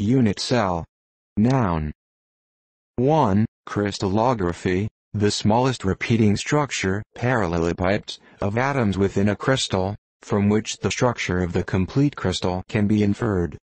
Unit cell. Noun. 1. Crystallography, the smallest repeating structure, parallelepipeds, of atoms within a crystal, from which the structure of the complete crystal can be inferred.